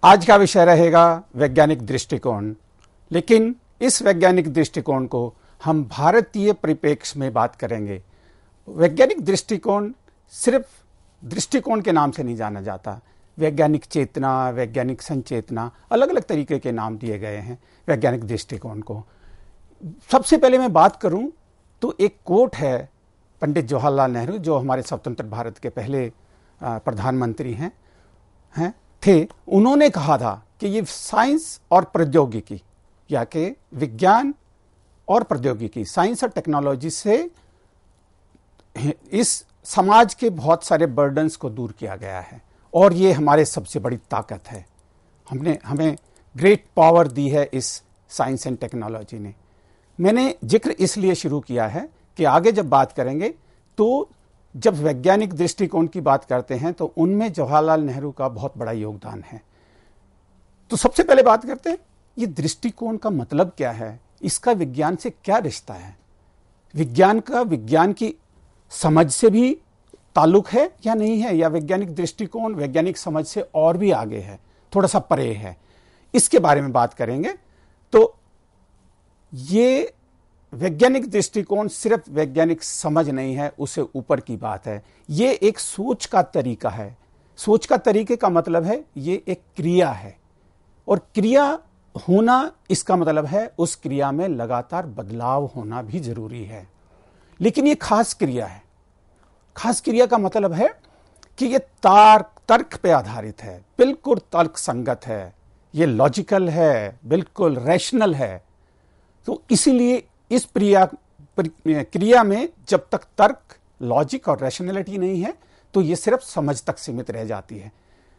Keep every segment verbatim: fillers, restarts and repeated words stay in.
आज का विषय रहेगा वैज्ञानिक दृष्टिकोण, लेकिन इस वैज्ञानिक दृष्टिकोण को हम भारतीय परिप्रेक्ष्य में बात करेंगे। वैज्ञानिक दृष्टिकोण सिर्फ दृष्टिकोण के नाम से नहीं जाना जाता। वैज्ञानिक चेतना, वैज्ञानिक संचेतना, अलग अलग तरीके के नाम दिए गए हैं वैज्ञानिक दृष्टिकोण को। सबसे पहले मैं बात करूं तो एक कोट है पंडित जवाहरलाल नेहरू, जो हमारे स्वतंत्र भारत के पहले प्रधानमंत्री हैं हैं थे। उन्होंने कहा था कि ये साइंस और प्रौद्योगिकी, या कि विज्ञान और प्रौद्योगिकी, साइंस और टेक्नोलॉजी से इस समाज के बहुत सारे बर्डन्स को दूर किया गया है और ये हमारे सबसे बड़ी ताकत है। हमने हमें ग्रेट पावर दी है इस साइंस एंड टेक्नोलॉजी ने। मैंने जिक्र इसलिए शुरू किया है कि आगे जब बात करेंगे तो जब वैज्ञानिक दृष्टिकोण की बात करते हैं तो उनमें जवाहरलाल नेहरू का बहुत बड़ा योगदान है। तो सबसे पहले बात करते हैं ये दृष्टिकोण का मतलब क्या है, इसका विज्ञान से क्या रिश्ता है, विज्ञान का विज्ञान की समझ से भी ताल्लुक है या नहीं है, या वैज्ञानिक दृष्टिकोण वैज्ञानिक समझ से और भी आगे है, थोड़ा सा परे है, इसके बारे में बात करेंगे। तो ये वैज्ञानिक दृष्टिकोण सिर्फ वैज्ञानिक समझ नहीं है, उससे ऊपर की बात है। ये एक सोच का तरीका है। सोच का तरीके का मतलब है ये एक क्रिया है, और क्रिया होना इसका मतलब है उस क्रिया में लगातार बदलाव होना भी जरूरी है। लेकिन ये खास क्रिया है। खास क्रिया का मतलब है कि ये तार्क तर्क पे आधारित है, बिल्कुल तर्क संगत है, ये लॉजिकल है, बिल्कुल रैशनल है। तो इसीलिए इस क्रिया क्रिया में जब तक तर्क, लॉजिक और रैशनैलिटी नहीं है तो ये सिर्फ समझ तक सीमित रह जाती है।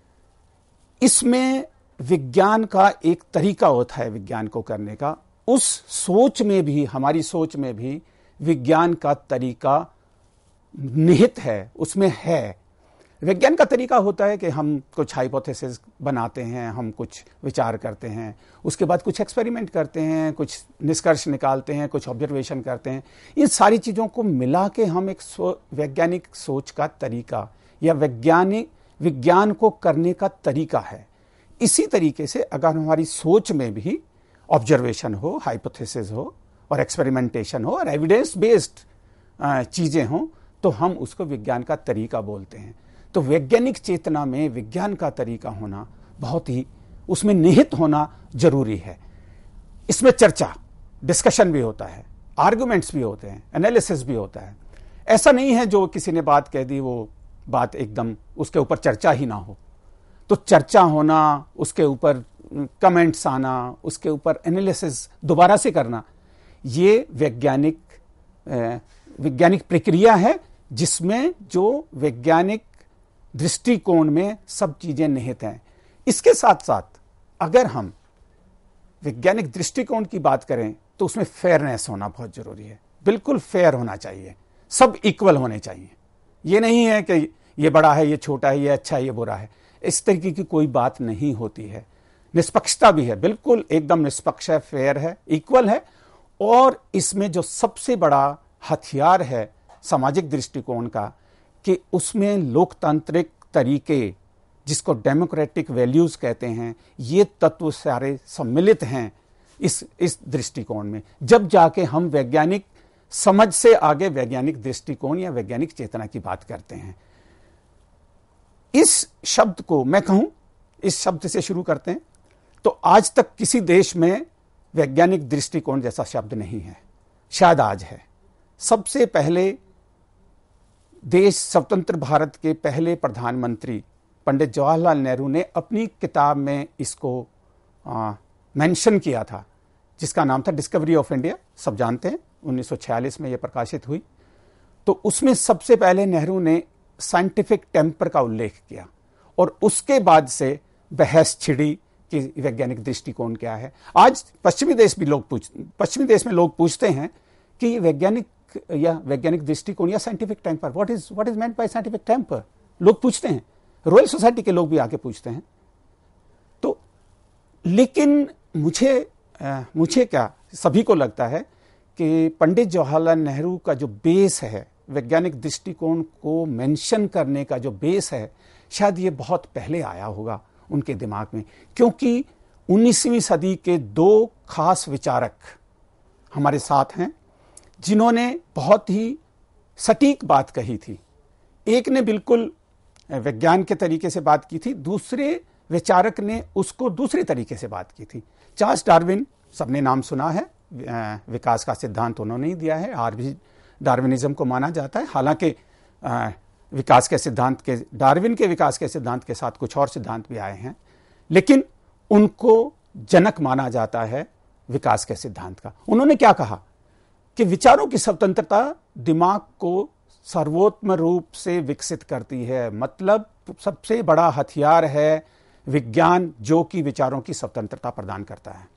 इसमें विज्ञान का एक तरीका होता है विज्ञान को करने का। उस सोच में भी, हमारी सोच में भी विज्ञान का तरीका निहित है, उसमें है। विज्ञान का तरीका होता है कि हम कुछ हाइपोथेसिस बनाते हैं, हम कुछ विचार करते हैं, उसके बाद कुछ एक्सपेरिमेंट करते हैं, कुछ निष्कर्ष निकालते हैं, कुछ ऑब्जर्वेशन करते हैं। इन सारी चीज़ों को मिला के हम एक सो, वैज्ञानिक सोच का तरीका या वैज्ञानिक विज्ञान को करने का तरीका है। इसी तरीके से अगर हमारी सोच में भी ऑब्जर्वेशन हो, हाइपोथेसिस हो और एक्सपेरिमेंटेशन हो और एविडेंस बेस्ड चीज़ें हों तो हम उसको विज्ञान का तरीका बोलते हैं। तो वैज्ञानिक चेतना में विज्ञान का तरीका होना बहुत ही, उसमें निहित होना जरूरी है। इसमें चर्चा, डिस्कशन भी होता है, आर्गुमेंट्स भी होते हैं, एनालिसिस भी होता है। ऐसा नहीं है जो किसी ने बात कह दी वो बात एकदम उसके ऊपर चर्चा ही ना हो। तो चर्चा होना, उसके ऊपर कमेंट्स आना, उसके ऊपर एनालिसिस दोबारा से करना, ये वैज्ञानिक वैज्ञानिक प्रक्रिया है जिसमें जो वैज्ञानिक दृष्टिकोण में सब चीजें निहित हैं। इसके साथ साथ अगर हम वैज्ञानिक दृष्टिकोण की बात करें तो उसमें फेयरनेस होना बहुत जरूरी है। बिल्कुल फेयर होना चाहिए, सब इक्वल होने चाहिए। ये नहीं है कि ये बड़ा है, ये छोटा है, ये अच्छा है, ये बुरा है, इस तरीके की कोई बात नहीं होती है। निष्पक्षता भी है, बिल्कुल एकदम निष्पक्ष है, फेयर है, इक्वल है। और इसमें जो सबसे बड़ा हथियार है सामाजिक दृष्टिकोण का कि उसमें लोकतांत्रिक तरीके, जिसको डेमोक्रेटिक वैल्यूज कहते हैं, ये तत्व सारे सम्मिलित हैं इस इस दृष्टिकोण में। जब जाके हम वैज्ञानिक समझ से आगे वैज्ञानिक दृष्टिकोण या वैज्ञानिक चेतना की बात करते हैं। इस शब्द को मैं कहूं, इस शब्द से शुरू करते हैं तो आज तक किसी देश में वैज्ञानिक दृष्टिकोण जैसा शब्द नहीं है, शायद आज है। सबसे पहले देश, स्वतंत्र भारत के पहले प्रधानमंत्री पंडित जवाहरलाल नेहरू ने अपनी किताब में इसको मेंशन किया था, जिसका नाम था डिस्कवरी ऑफ इंडिया। सब जानते हैं, उन्नीस सौ छियालीस में यह प्रकाशित हुई। तो उसमें सबसे पहले नेहरू ने साइंटिफिक टेम्पर का उल्लेख किया और उसके बाद से बहस छिड़ी कि वैज्ञानिक दृष्टिकोण क्या है। आज पश्चिमी देश भी लोग पूछ पश्चिमी देश में लोग पूछते हैं कि वैज्ञानिक या वैज्ञानिक दृष्टिकोण या scientific temper, what is what is meant by scientific temper, लोग पूछते हैं। रॉयल सोसाइटी के लोग भी आके पूछते हैं। तो लेकिन मुझे आ, मुझे क्या, सभी को लगता है कि पंडित जवाहरलाल नेहरू का जो बेस है, वैज्ञानिक दृष्टिकोण को मेंशन करने का जो बेस है, शायद ये बहुत पहले आया होगा। उनके दिमाग में, क्योंकि उन्नीसवीं सदी के दो खास विचारक हमारे साथ हैं जिन्होंने बहुत ही सटीक बात कही थी। एक ने बिल्कुल विज्ञान के तरीके से बात की थी, दूसरे विचारक ने उसको दूसरे तरीके से बात की थी। चार्ल्स डार्विन, सबने नाम सुना है, विकास का सिद्धांत उन्होंने ही दिया है, आज भी डार्विनिज्म को माना जाता है। हालांकि विकास के सिद्धांत के, डार्विन के विकास के सिद्धांत के साथ कुछ और सिद्धांत भी आए हैं, लेकिन उनको जनक माना जाता है विकास के सिद्धांत का। उन्होंने क्या कहा कि विचारों की स्वतंत्रता दिमाग को सर्वोत्तम रूप से विकसित करती है, मतलब सबसे बड़ा हथियार है विज्ञान जो कि विचारों की स्वतंत्रता प्रदान करता है।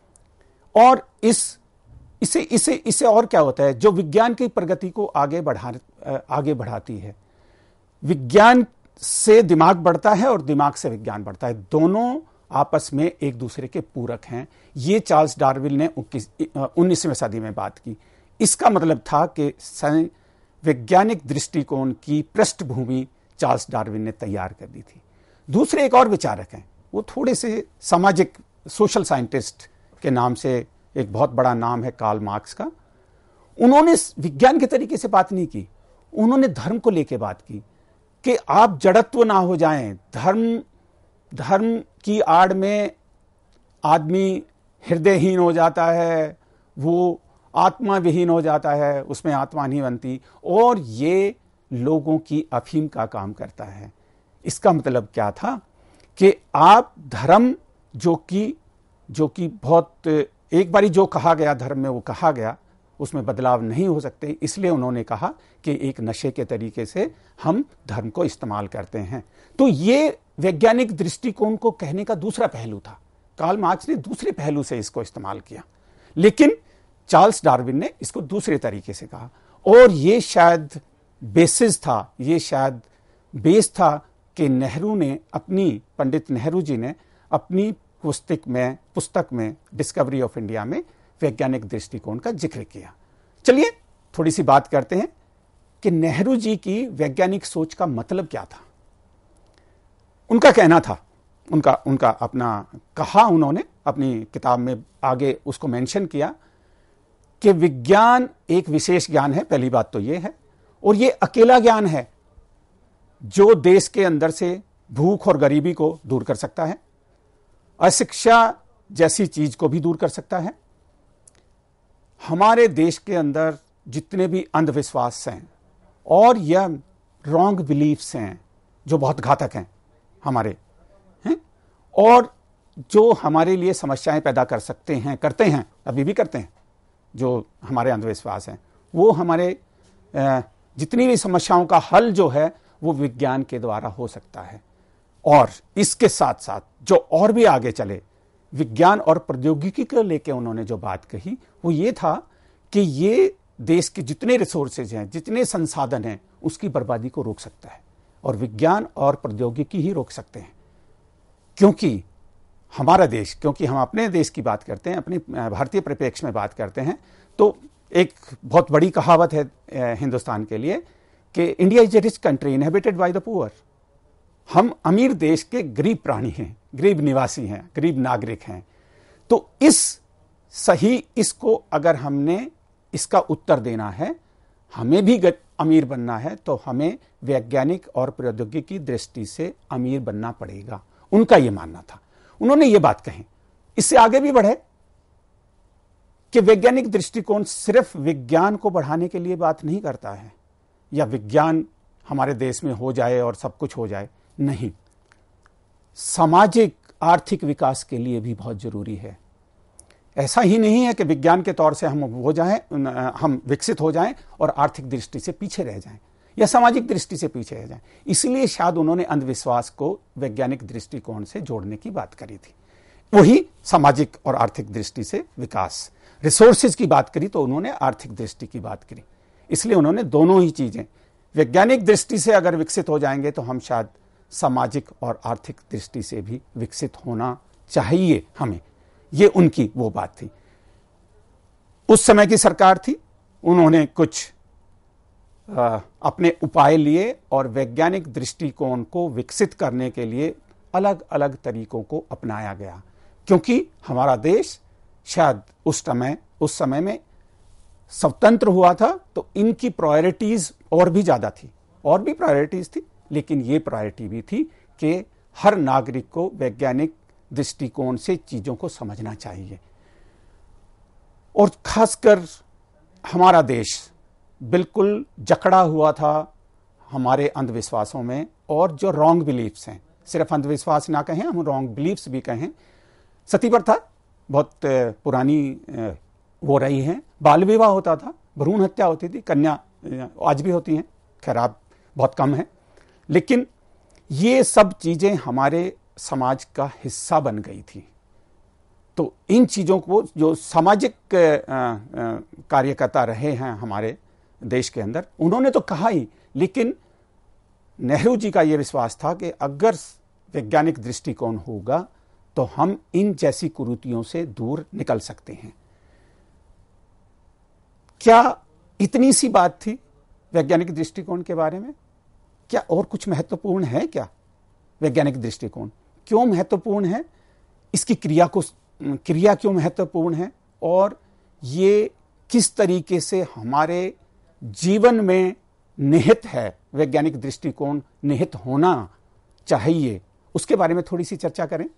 और इस इसे इसे इसे और क्या होता है, जो विज्ञान की प्रगति को आगे बढ़ा आगे बढ़ाती है। विज्ञान से दिमाग बढ़ता है और दिमाग से विज्ञान बढ़ता है, दोनों आपस में एक दूसरे के पूरक हैं। ये चार्ल्स डार्विन ने उन्नीसवीं सदी में बात की। इसका मतलब था कि वैज्ञानिक दृष्टिकोण की पृष्ठभूमि चार्ल्स डार्विन ने तैयार कर दी थी। दूसरे एक और विचारक हैं, वो थोड़े से सामाजिक सोशल साइंटिस्ट के नाम से एक बहुत बड़ा नाम है, कार्ल मार्क्स का। उन्होंने विज्ञान के तरीके से बात नहीं की, उन्होंने धर्म को लेकर बात की कि आप जड़त्व ना हो जाएं, धर्म धर्म की आड़ में आदमी हृदयहीन हो जाता है, वो आत्मा विहीन हो जाता है, उसमें आत्मा नहीं बनती, और ये लोगों की अफीम का काम करता है। इसका मतलब क्या था कि आप धर्म जो कि जो कि बहुत एक बारी जो कहा गया धर्म में वो कहा गया, उसमें बदलाव नहीं हो सकते, इसलिए उन्होंने कहा कि एक नशे के तरीके से हम धर्म को इस्तेमाल करते हैं। तो ये वैज्ञानिक दृष्टिकोण को कहने का दूसरा पहलू था। कार्ल मार्क्स ने दूसरे पहलू से इसको इस्तेमाल किया, लेकिन चार्ल्स डार्विन ने इसको दूसरे तरीके से कहा। और ये शायद बेसिस था, ये शायद बेस था कि नेहरू ने अपनी पंडित नेहरू जी ने अपनी पुस्तक में पुस्तक में डिस्कवरी ऑफ इंडिया में वैज्ञानिक दृष्टिकोण का जिक्र किया। चलिए थोड़ी सी बात करते हैं कि नेहरू जी की वैज्ञानिक सोच का मतलब क्या था। उनका कहना था, उनका उनका अपना कहा, उन्होंने अपनी किताब में आगे उसको मेंशन किया कि विज्ञान एक विशेष ज्ञान है, पहली बात तो यह है, और यह अकेला ज्ञान है जो देश के अंदर से भूख और गरीबी को दूर कर सकता है, अशिक्षा जैसी चीज को भी दूर कर सकता है। हमारे देश के अंदर जितने भी अंधविश्वास हैं और या रॉन्ग बिलीफ्स हैं जो बहुत घातक हैं हमारे हैं, और जो हमारे लिए समस्याएं पैदा कर सकते हैं, करते हैं, अभी भी करते हैं, जो हमारे अंधविश्वास हैं, वो हमारे जितनी भी समस्याओं का हल जो है वो विज्ञान के द्वारा हो सकता है। और इसके साथ साथ जो और भी आगे चले, विज्ञान और प्रौद्योगिकी को लेकर उन्होंने जो बात कही वो ये था कि ये देश के जितने रिसोर्सेज हैं, जितने संसाधन हैं, उसकी बर्बादी को रोक सकता है, और विज्ञान और प्रौद्योगिकी ही रोक सकते हैं। क्योंकि हमारा देश, क्योंकि हम अपने देश की बात करते हैं, अपनी भारतीय परिप्रेक्ष्य में बात करते हैं, तो एक बहुत बड़ी कहावत है हिंदुस्तान के लिए कि India is a rich country inhabited by the poor. हम अमीर देश के गरीब प्राणी हैं, गरीब निवासी हैं, गरीब नागरिक हैं। तो इस सही इसको अगर हमने इसका उत्तर देना है, हमें भी अमीर बनना है, तो हमें वैज्ञानिक और प्रौद्योगिकी दृष्टि से अमीर बनना पड़ेगा। उनका यह मानना था, उन्होंने ये बात कही। इससे आगे भी बढ़े कि वैज्ञानिक दृष्टिकोण सिर्फ विज्ञान को बढ़ाने के लिए बात नहीं करता है, या विज्ञान हमारे देश में हो जाए और सब कुछ हो जाए, नहीं, सामाजिक आर्थिक विकास के लिए भी बहुत जरूरी है। ऐसा ही नहीं है कि विज्ञान के तौर से हम हो जाएं, हम विकसित हो जाएं और आर्थिक दृष्टि से पीछे रह जाएं या सामाजिक दृष्टि से पीछे रह जाएं। इसलिए शायद उन्होंने अंधविश्वास को वैज्ञानिक दृष्टिकोण से जोड़ने की बात करी थी। वही सामाजिक और आर्थिक दृष्टि से विकास, रिसोर्सेज की बात करी तो उन्होंने आर्थिक दृष्टि की बात करी। इसलिए उन्होंने दोनों ही चीजें, वैज्ञानिक दृष्टि से अगर विकसित हो जाएंगे तो हम शायद सामाजिक और आर्थिक दृष्टि से भी विकसित होना चाहिए हमें, ये उनकी वो बात थी। उस समय की सरकार थी, उन्होंने कुछ आ, अपने उपाय लिए और वैज्ञानिक दृष्टिकोण को विकसित करने के लिए अलग अलग तरीकों को अपनाया गया, क्योंकि हमारा देश शायद उस समय उस समय में स्वतंत्र हुआ था, तो इनकी प्रायोरिटीज और भी ज्यादा थी, और भी प्रायोरिटीज थी, लेकिन ये प्रायोरिटी भी थी कि हर नागरिक को वैज्ञानिक दृष्टिकोण से चीजों को समझना चाहिए। और खासकर हमारा देश बिल्कुल जकड़ा हुआ था हमारे अंधविश्वासों में, और जो रॉन्ग बिलीफ्स हैं, सिर्फ अंधविश्वास ना कहें, हम रॉन्ग बिलीफ्स भी कहें। सती प्रथा बहुत पुरानी हो रही है, बाल विवाह होता था, भ्रूण हत्या होती थी, कन्या आज भी होती हैं, खैर आप बहुत कम है, लेकिन ये सब चीजें हमारे समाज का हिस्सा बन गई थी। तो इन चीजों को जो सामाजिक कार्यकर्ता रहे हैं हमारे देश के अंदर, उन्होंने तो कहा ही, लेकिन नेहरू जी का यह विश्वास था कि अगर वैज्ञानिक दृष्टिकोण होगा तो हम इन जैसी कुरीतियों से दूर निकल सकते हैं। क्या इतनी सी बात थी वैज्ञानिक दृष्टिकोण के बारे में? क्या और कुछ महत्वपूर्ण है क्या? वैज्ञानिक दृष्टिकोण क्यों महत्वपूर्ण है? इसकी क्रिया को क्रिया क्यों महत्वपूर्ण है? और ये किस तरीके से हमारे जीवन में निहित है, वैज्ञानिक दृष्टिकोण निहित होना चाहिए, उसके बारे में थोड़ी सी चर्चा करें।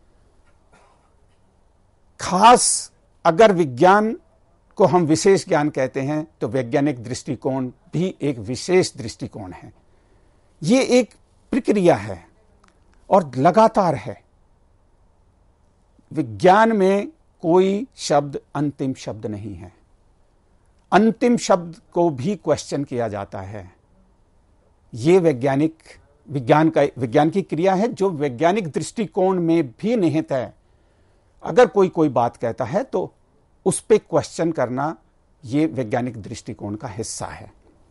खास अगर विज्ञान को हम विशेष ज्ञान कहते हैं, तो वैज्ञानिक दृष्टिकोण भी एक विशेष दृष्टिकोण है। ये एक प्रक्रिया है और लगातार है। विज्ञान में कोई शब्द अंतिम शब्द नहीं है। अंतिम शब्द को भी क्वेश्चन किया जाता है। ये वैज्ञानिक विज्ञान का विज्ञान की क्रिया है, जो वैज्ञानिक दृष्टिकोण में भी निहित है। अगर कोई कोई बात कहता है तो उस पे क्वेश्चन करना, ये वैज्ञानिक दृष्टिकोण का हिस्सा है।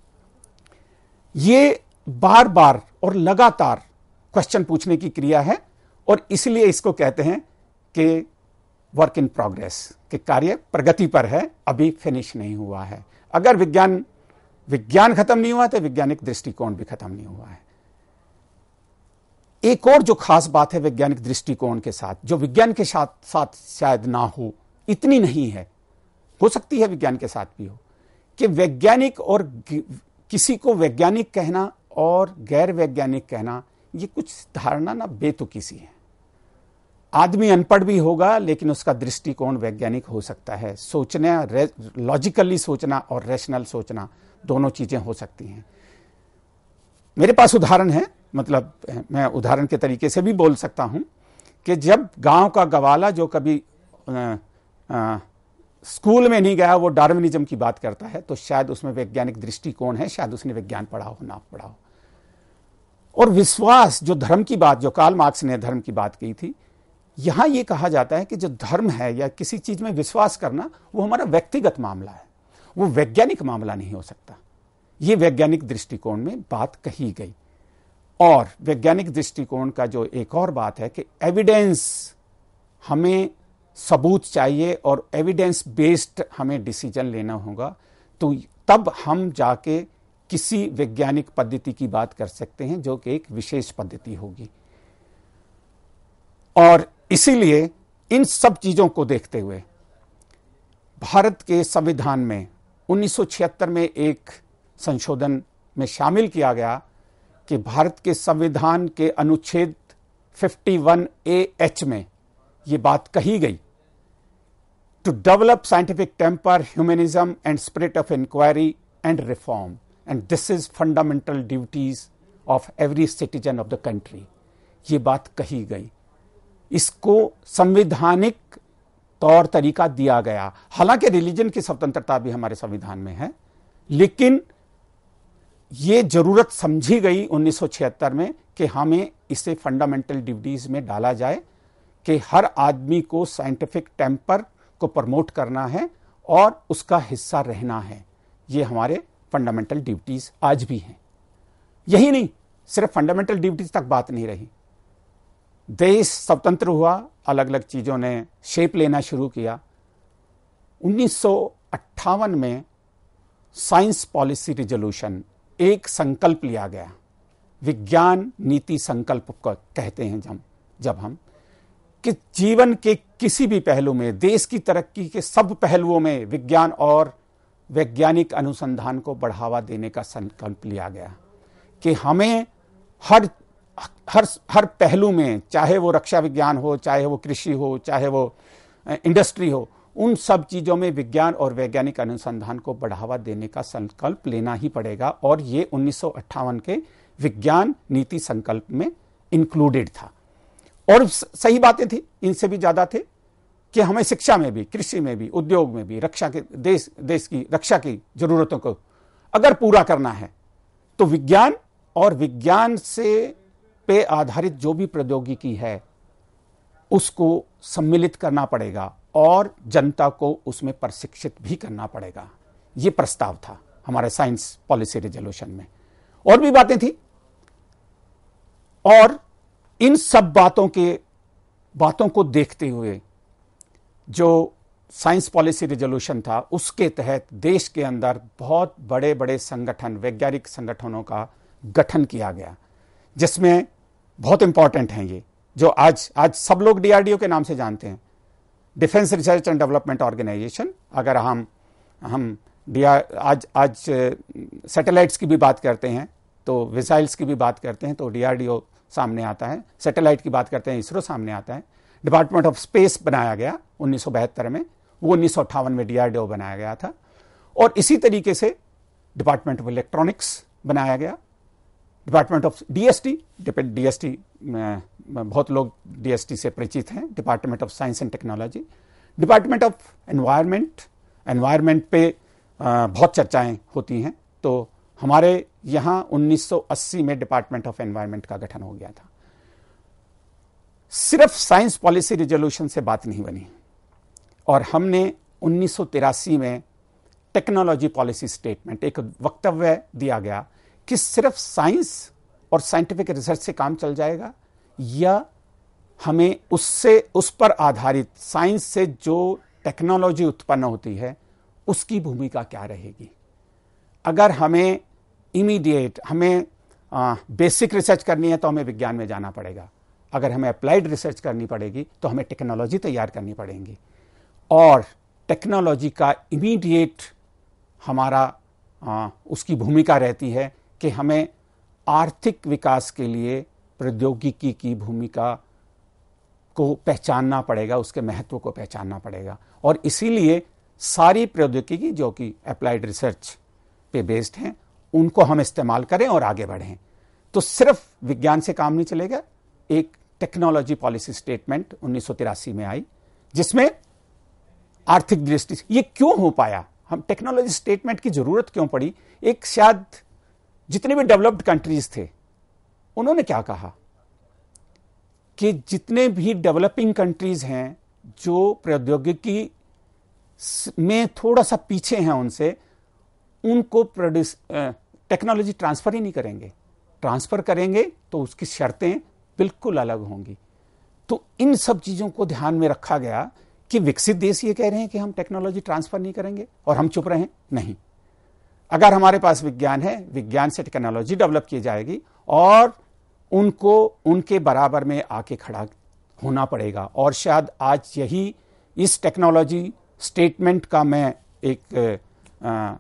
ये बार बार और लगातार क्वेश्चन पूछने की क्रिया है, और इसलिए इसको कहते हैं कि वर्क इन प्रोग्रेस, कि कार्य प्रगति पर है, अभी फिनिश नहीं हुआ है। अगर विज्ञान विज्ञान खत्म नहीं हुआ तो वैज्ञानिक दृष्टिकोण भी खत्म नहीं हुआ है। एक और जो खास बात है वैज्ञानिक दृष्टिकोण के साथ, जो विज्ञान के साथ साथ शायद ना हो, इतनी नहीं है, हो सकती है विज्ञान के साथ भी हो, कि वैज्ञानिक और किसी को वैज्ञानिक कहना और गैर वैज्ञानिक कहना, ये कुछ धारणा ना बेतुकी सी है। आदमी अनपढ़ भी होगा, लेकिन उसका दृष्टिकोण वैज्ञानिक हो सकता है। सोचना, लॉजिकली सोचना और रैशनल सोचना, दोनों चीजें हो सकती हैं। मेरे पास उदाहरण है, मतलब मैं उदाहरण के तरीके से भी बोल सकता हूं कि जब गांव का गवाला जो कभी आ, आ, स्कूल में नहीं गया, वो डार्विनिज्म की बात करता है, तो शायद उसमें वैज्ञानिक दृष्टिकोण है, शायद उसने विज्ञान पढ़ा हो ना पढ़ा हो। और विश्वास, जो धर्म की बात, जो कार्ल मार्क्स ने धर्म की बात की थी, यहां यह कहा जाता है कि जो धर्म है या किसी चीज में विश्वास करना, वो हमारा व्यक्तिगत मामला है, वो वैज्ञानिक मामला नहीं हो सकता। ये वैज्ञानिक दृष्टिकोण में बात कही गई। और वैज्ञानिक दृष्टिकोण का जो एक और बात है कि एविडेंस, हमें सबूत चाहिए और एविडेंस बेस्ड हमें डिसीजन लेना होगा, तो तब हम जाके किसी वैज्ञानिक पद्धति की बात कर सकते हैं, जो कि एक विशेष पद्धति होगी। और इसीलिए इन सब चीजों को देखते हुए भारत के संविधान में उन्नीस सौ छिहत्तर में एक संशोधन में शामिल किया गया कि भारत के संविधान के अनुच्छेद इक्यावन ए एच में यह बात कही गई, to develop scientific temper, humanism and spirit of inquiry and reform, and this is fundamental duties of every citizen of the country. ये बात कही गई, इसको संवैधानिक तौर तरीका दिया गया। हालांकि रिलीजन की स्वतंत्रता भी हमारे संविधान में है, लेकिन यह जरूरत समझी गई उन्नीस सौ छिहत्तर में कि हमें इसे फंडामेंटल ड्यूटीज में डाला जाए कि हर आदमी को साइंटिफिक टेम्पर को प्रमोट करना है और उसका हिस्सा रहना है। ये हमारे फंडामेंटल ड्यूटीज आज भी हैं। यही नहीं, सिर्फ फंडामेंटल ड्यूटीज तक बात नहीं रही। देश स्वतंत्र हुआ, अलग अलग चीजों ने शेप लेना शुरू किया। उन्नीस सौ अट्ठावन में साइंस पॉलिसी रिजोल्यूशन, एक संकल्प लिया गया, विज्ञान नीति संकल्प को कहते हैं हम, जब हम कि जीवन के किसी भी पहलू में, देश की तरक्की के सब पहलुओं में विज्ञान और वैज्ञानिक अनुसंधान को बढ़ावा देने का संकल्प लिया गया कि हमें हर हर हर पहलू में, चाहे वो रक्षा विज्ञान हो, चाहे वो कृषि हो, चाहे वो इंडस्ट्री हो, उन सब चीजों में विज्ञान और वैज्ञानिक अनुसंधान को बढ़ावा देने का संकल्प लेना ही पड़ेगा। और ये उन्नीस सौ अट्ठावन के विज्ञान नीति संकल्प में इंक्लूडेड था। और सही बातें थी, इनसे भी ज्यादा थे कि हमें शिक्षा में भी, कृषि में भी, उद्योग में भी, रक्षा के देश देश की रक्षा की जरूरतों को अगर पूरा करना है तो विज्ञान और विज्ञान से पे आधारित जो भी प्रौद्योगिकी है उसको सम्मिलित करना पड़ेगा और जनता को उसमें प्रशिक्षित भी करना पड़ेगा। यह प्रस्ताव था हमारे साइंस पॉलिसी रेजोल्यूशन में। और भी बातें थी, और इन सब बातों के बातों को देखते हुए जो साइंस पॉलिसी रेजोल्यूशन था, उसके तहत देश के अंदर बहुत बड़े बड़े संगठन, वैज्ञानिक संगठनों का गठन किया गया, जिसमें बहुत इंपॉर्टेंट हैं ये, जो आज आज सब लोग डीआरडीओ के नाम से जानते हैं, defence research and development organisation. अगर हम हम आज आज सैटेलाइट्स की भी बात करते हैं तो, मिसाइल्स की भी बात करते हैं तो डीआरडीओ सामने आता है, सैटेलाइट की बात करते हैं इसरो सामने आता है। डिपार्टमेंट ऑफ स्पेस बनाया गया उन्नीस सौ बहत्तर में, वो उन्नीस सौ अट्ठावन में डीआरडीओ बनाया गया था। और इसी तरीके से डिपार्टमेंट ऑफ इलेक्ट्रॉनिक्स बनाया गया, डिपार्टमेंट ऑफ डीएसटी, डीएसटी बहुत लोग डीएसटी से परिचित हैं, department of science and technology, department of environment, environment पे बहुत चर्चाएं होती हैं, तो हमारे यहां उन्नीस सौ अस्सी में डिपार्टमेंट ऑफ एनवायरनमेंट का गठन हो गया था। सिर्फ साइंस पॉलिसी रिजोल्यूशन से बात नहीं बनी, और हमने उन्नीस सौ तिरासी में टेक्नोलॉजी पॉलिसी स्टेटमेंट, एक वक्तव्य दिया गया कि सिर्फ साइंस और साइंटिफिक रिसर्च से काम चल जाएगा, या हमें उससे उस पर आधारित साइंस से जो टेक्नोलॉजी उत्पन्न होती है उसकी भूमिका क्या रहेगी। अगर हमें इमीडिएट हमें आ, बेसिक रिसर्च करनी है तो हमें विज्ञान में जाना पड़ेगा, अगर हमें अप्लाइड रिसर्च करनी पड़ेगी तो हमें टेक्नोलॉजी तैयार करनी पड़ेगी। और टेक्नोलॉजी का इमीडिएट हमारा आ, उसकी भूमिका रहती है कि हमें आर्थिक विकास के लिए प्रौद्योगिकी की भूमिका को पहचानना पड़ेगा, उसके महत्व को पहचानना पड़ेगा। और इसीलिए सारी प्रौद्योगिकी जो कि अप्लाइड रिसर्च पे बेस्ड हैं, उनको हम इस्तेमाल करें और आगे बढ़ें। तो सिर्फ विज्ञान से काम नहीं चलेगा। एक टेक्नोलॉजी पॉलिसी स्टेटमेंट उन्नीस सौ तिरासी में आई, जिसमें आर्थिक दृष्टि से ये क्यों हो पाया, हम टेक्नोलॉजी स्टेटमेंट की जरूरत क्यों पड़ी। एक शायद जितने भी डेवलप्ड कंट्रीज थे उन्होंने क्या कहा कि जितने भी डेवलपिंग कंट्रीज हैं जो प्रौद्योगिकी में थोड़ा सा पीछे हैं उनसे, उनको प्रोड्यूस टेक्नोलॉजी ट्रांसफर ही नहीं करेंगे, ट्रांसफर करेंगे तो उसकी शर्तें बिल्कुल अलग होंगी। तो इन सब चीजों को ध्यान में रखा गया कि विकसित देश ये कह रहे हैं कि हम टेक्नोलॉजी ट्रांसफर नहीं करेंगे और हम चुप रहें, नहीं। अगर हमारे पास विज्ञान है, विज्ञान से टेक्नोलॉजी डेवलप की जाएगी और उनको उनके बराबर में आके खड़ा होना पड़ेगा। और शायद आज यही इस टेक्नोलॉजी स्टेटमेंट का मैं एक आ,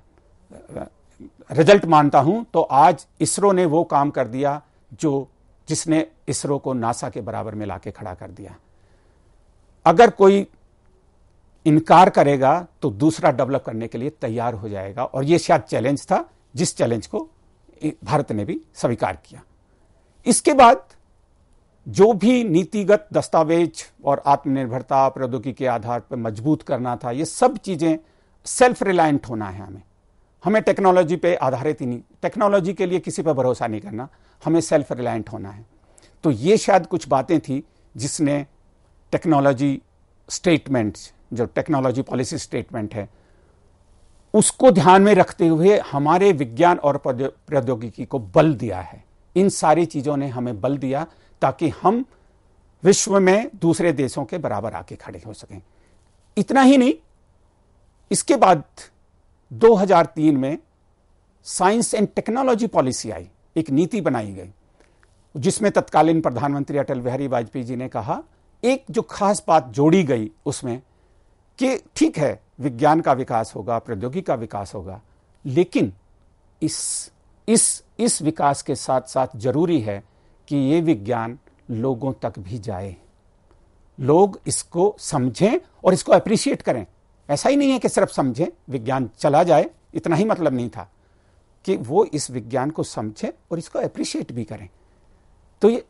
रिजल्ट मानता हूं। तो आज इसरो ने वो काम कर दिया जो जिसने इसरो को नासा के बराबर में लाके खड़ा कर दिया। अगर कोई इनकार करेगा तो दूसरा डेवलप करने के लिए तैयार हो जाएगा, और यह शायद चैलेंज था जिस चैलेंज को भारत ने भी स्वीकार किया। इसके बाद जो भी नीतिगत दस्तावेज और आत्मनिर्भरता, प्रौद्योगिकी के आधार पर मजबूत करना था, ये सब चीजें सेल्फ रिलायंट होना है। हमें हमें टेक्नोलॉजी पे आधारित ही नहीं, टेक्नोलॉजी के लिए किसी पर भरोसा नहीं करना, हमें सेल्फ रिलायंट होना है। तो ये शायद कुछ बातें थी जिसने टेक्नोलॉजी स्टेटमेंट, जो टेक्नोलॉजी पॉलिसी स्टेटमेंट है, उसको ध्यान में रखते हुए हमारे विज्ञान और प्रौद्योगिकी को बल दिया है। इन सारी चीजों ने हमें बल दिया ताकि हम विश्व में दूसरे देशों के बराबर आके खड़े हो सकें। इतना ही नहीं, इसके बाद दो हज़ार तीन में साइंस एंड टेक्नोलॉजी पॉलिसी आई, एक नीति बनाई गई। जिसमें तत्कालीन प्रधानमंत्री अटल बिहारी वाजपेयी जी ने कहा, एक जो खास बात जोड़ी गई उसमें कि ठीक है विज्ञान का विकास होगा, प्रौद्योगिकी का विकास होगा, लेकिन इस इस इस विकास के साथ साथ जरूरी है कि ये विज्ञान लोगों तक भी जाए, लोग इसको समझें और इसको अप्रिशिएट करें। ऐसा ही नहीं है कि सिर्फ समझें, विज्ञान चला जाए, इतना ही मतलब नहीं था, कि वो इस विज्ञान को समझें और इसको अप्रिशिएट भी करें। तो ये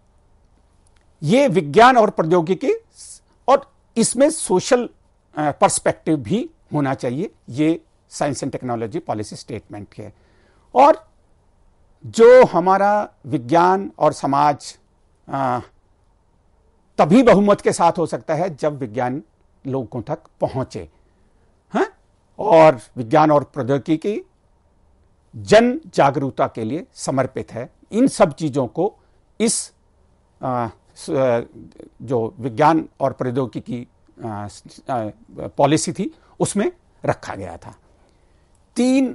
ये विज्ञान और प्रौद्योगिकी, और इसमें सोशल पर्सपेक्टिव भी होना चाहिए, ये science and technology policy statement है। और जो हमारा विज्ञान और समाज आ, तभी बहुमत के साथ हो सकता है जब विज्ञान लोगों तक पहुंचे, हैं? और विज्ञान और प्रौद्योगिकी जन जागरूकता के लिए समर्पित है। इन सब चीजों को इस आ, जो विज्ञान और प्रौद्योगिकी पॉलिसी थी उसमें रखा गया था। तीन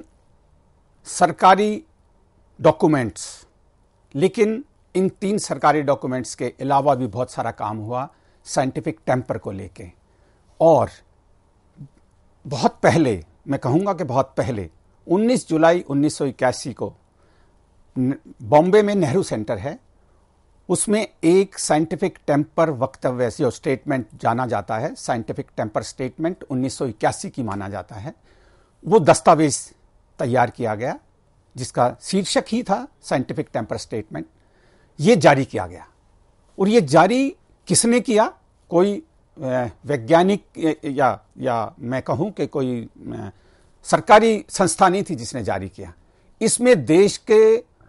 सरकारी डॉक्यूमेंट्स, लेकिन इन तीन सरकारी डॉक्यूमेंट्स के अलावा भी बहुत सारा काम हुआ साइंटिफिक टेम्पर को लेके। और बहुत पहले, मैं कहूंगा कि बहुत पहले, उन्नीस जुलाई उन्नीस सौ इक्यासी को बॉम्बे में नेहरू सेंटर है, उसमें एक साइंटिफिक टेम्पर वक्तव्य, जो स्टेटमेंट जाना जाता है साइंटिफिक टेम्पर स्टेटमेंट उन्नीस सौ इक्यासी की माना जाता है, वो दस्तावेज तैयार किया गया जिसका शीर्षक ही था साइंटिफिक टेम्पर स्टेटमेंट। ये जारी किया गया, और ये जारी किसने किया? कोई वैज्ञानिक या या मैं कहूं कि कोई सरकारी संस्था नहीं थी जिसने जारी किया। इसमें देश के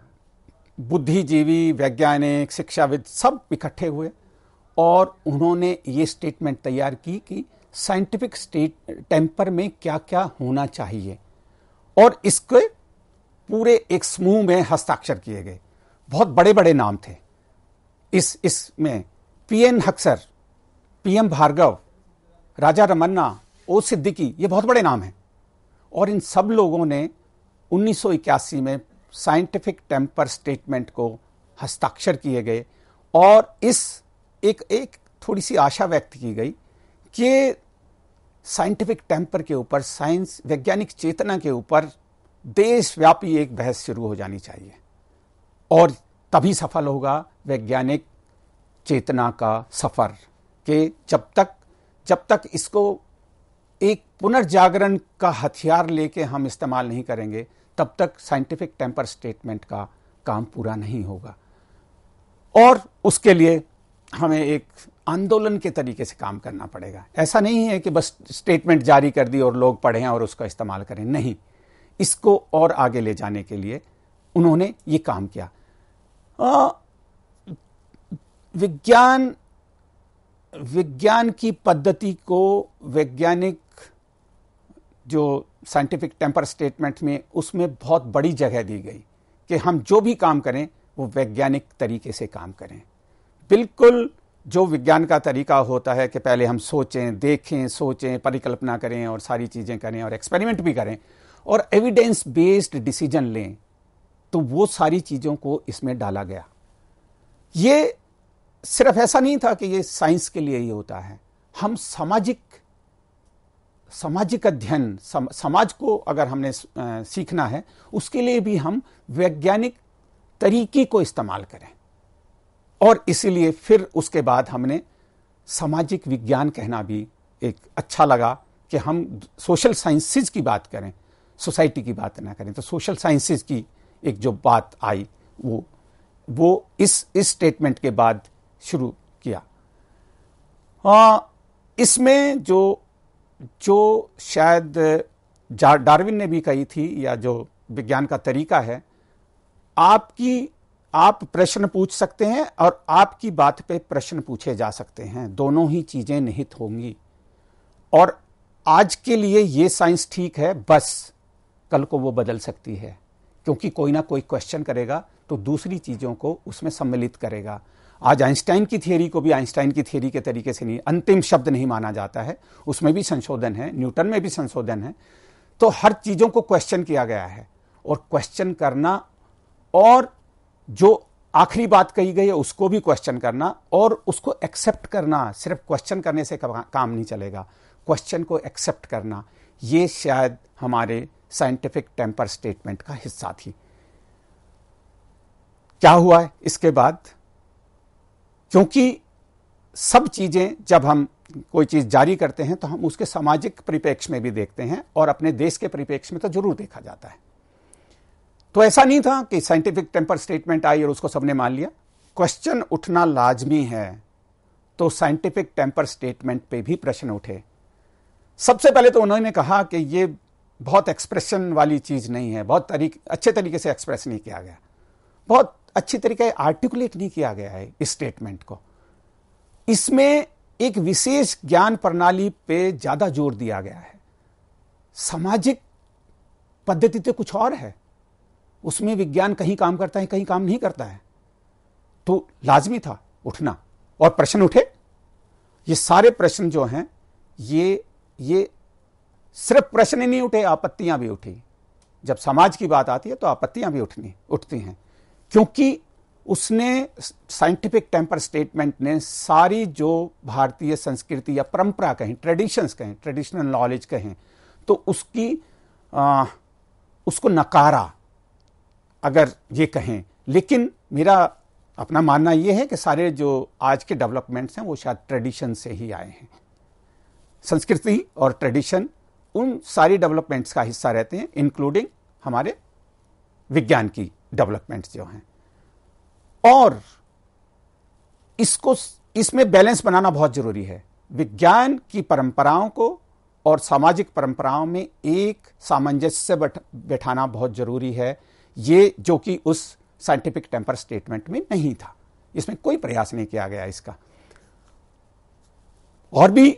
बुद्धिजीवी, वैज्ञानिक, शिक्षाविद सब इकट्ठे हुए और उन्होंने ये स्टेटमेंट तैयार की कि साइंटिफिक स्टेट टेम्पर में क्या क्या होना चाहिए, और इसके पूरे एक समूह में हस्ताक्षर किए गए। बहुत बड़े बड़े नाम थे इस इसमें, P N Haksar, P M Bhargava, Raja Ramanna, O Siddiqui, ये बहुत बड़े नाम हैं। और इन सब लोगों ने उन्नीस सौ इक्यासी में साइंटिफिक टेम्पर स्टेटमेंट को हस्ताक्षर किए गए, और इस एक एक थोड़ी सी आशा व्यक्त की गई कि साइंटिफिक टेम्पर के ऊपर, साइंस, वैज्ञानिक चेतना के ऊपर देशव्यापी एक बहस शुरू हो जानी चाहिए, और तभी सफल होगा वैज्ञानिक चेतना का सफर। कि जब तक जब तक इसको एक पुनर्जागरण का हथियार लेके हम इस्तेमाल नहीं करेंगे, तब तक साइंटिफिक टेम्पर स्टेटमेंट का काम पूरा नहीं होगा। और उसके लिए हमें एक आंदोलन के तरीके से काम करना पड़ेगा। ऐसा नहीं है कि बस स्टेटमेंट जारी कर दी और लोग पढ़ें और उसका इस्तेमाल करें, नहीं, इसको और आगे ले जाने के लिए उन्होंने ये काम किया। आ, विज्ञान विज्ञान की पद्धति को, वैज्ञानिक जो साइंटिफिक टेम्पर स्टेटमेंट में, उसमें बहुत बड़ी जगह दी गई कि हम जो भी काम करें वो वैज्ञानिक तरीके से काम करें। बिल्कुल जो विज्ञान का तरीका होता है कि पहले हम सोचें, देखें, सोचें, परिकल्पना करें और सारी चीजें करें और एक्सपेरिमेंट भी करें और एविडेंस बेस्ड डिसीजन लें, तो वो सारी चीजों को इसमें डाला गया। ये सिर्फ ऐसा नहीं था कि ये साइंस के लिए ही होता है, हम सामाजिक सामाजिक अध्ययन, सम, समाज को अगर हमने आ, सीखना है, उसके लिए भी हम वैज्ञानिक तरीके को इस्तेमाल करें। और इसीलिए फिर उसके बाद हमने सामाजिक विज्ञान कहना भी एक अच्छा लगा कि हम सोशल साइंसेज की बात करें, सोसाइटी की बात ना करें। तो सोशल साइंसेज की एक जो बात आई वो वो इस इस स्टेटमेंट के बाद शुरू किया। आ, इसमें जो जो शायद डार्विन ने भी कही थी, या जो विज्ञान का तरीका है, आपकी आप प्रश्न पूछ सकते हैं और आपकी बात पे प्रश्न पूछे जा सकते हैं, दोनों ही चीजें निहित होंगी। और आज के लिए ये साइंस ठीक है, बस कल को वो बदल सकती है, क्योंकि कोई ना कोई क्वेश्चन करेगा तो दूसरी चीजों को उसमें सम्मिलित करेगा। आज आइंस्टाइन की थियरी को भी आइंस्टाइन की थियरी के तरीके से नहीं, अंतिम शब्द नहीं माना जाता है, उसमें भी संशोधन है, न्यूटन में भी संशोधन है। तो हर चीजों को क्वेश्चन किया गया है, और क्वेश्चन करना और जो आखिरी बात कही गई है उसको भी क्वेश्चन करना और उसको एक्सेप्ट करना। सिर्फ क्वेश्चन करने से काम नहीं चलेगा, क्वेश्चन को एक्सेप्ट करना, ये शायद हमारे साइंटिफिक टेम्पर स्टेटमेंट का हिस्सा थी। क्या हुआ है इसके बाद? क्योंकि सब चीजें जब हम कोई चीज जारी करते हैं तो हम उसके सामाजिक परिप्रेक्ष्य में भी देखते हैं और अपने देश के परिप्रेक्ष्य में तो जरूर देखा जाता है। तो ऐसा नहीं था कि साइंटिफिक टेम्पर स्टेटमेंट आई और उसको सबने मान लिया। क्वेश्चन उठना लाजमी है, तो साइंटिफिक टेम्पर स्टेटमेंट पे भी प्रश्न उठे। सबसे पहले तो उन्होंने कहा कि ये बहुत एक्सप्रेशन वाली चीज नहीं है, बहुत तरीके अच्छे तरीके से एक्सप्रेस नहीं किया गया, बहुत अच्छी तरीके आर्टिकुलेट नहीं किया गया है इस स्टेटमेंट को। इसमें एक विशेष ज्ञान प्रणाली पे ज्यादा जोर दिया गया है। सामाजिक पद्धति तो कुछ और है, उसमें विज्ञान कहीं काम करता है कहीं काम नहीं करता है। तो लाजमी था उठना और प्रश्न उठे। ये सारे प्रश्न जो हैं ये ये सिर्फ प्रश्न ही नहीं उठे, आपत्तियां भी उठी। जब समाज की बात आती है तो आपत्तियां भी उठनी उठती हैं, क्योंकि उसने साइंटिफिक टेम्पर स्टेटमेंट ने सारी जो भारतीय संस्कृति या परंपरा कहें, ट्रेडिशंस कहें, ट्रेडिशनल नॉलेज कहें, तो उसकी आ, उसको नकारा अगर ये कहें। लेकिन मेरा अपना मानना यह है कि सारे जो आज के डेवलपमेंट्स हैं वो शायद ट्रेडिशन से ही आए हैं। संस्कृति और ट्रेडिशन उन सारी डेवलपमेंट्स का हिस्सा रहते हैं, इंक्लूडिंग हमारे विज्ञान की डेवलपमेंट्स जो हैं। और इसको इसमें बैलेंस बनाना बहुत जरूरी है। विज्ञान की परंपराओं को और सामाजिक परंपराओं में एक सामंजस्य बैठाना बहुत जरूरी है, ये जो कि उस साइंटिफिक टेम्पर स्टेटमेंट में नहीं था। इसमें कोई प्रयास नहीं किया गया इसका। और भी